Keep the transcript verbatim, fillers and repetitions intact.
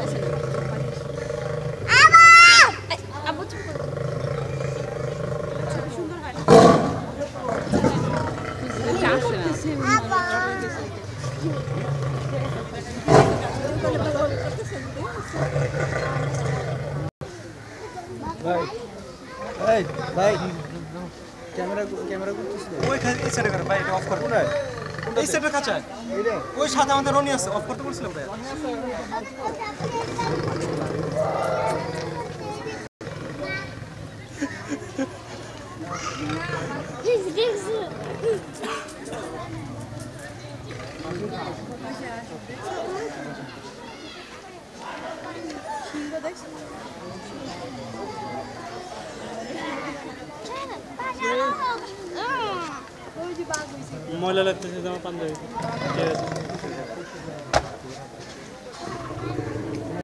ভাই এই ভাই ক্যামেরা ক্যামেরা করতেছ ওই খালি এই সাইডে কর ভাই এটা অফ কর কোন এই সাইডে কাছে এইটা ওই সাথে আমাদের রনি আছে অফ করতে বলছিলাম ভাই ময়লা লাগতেছে আমার পাঞ্জাবি ঠিক আছে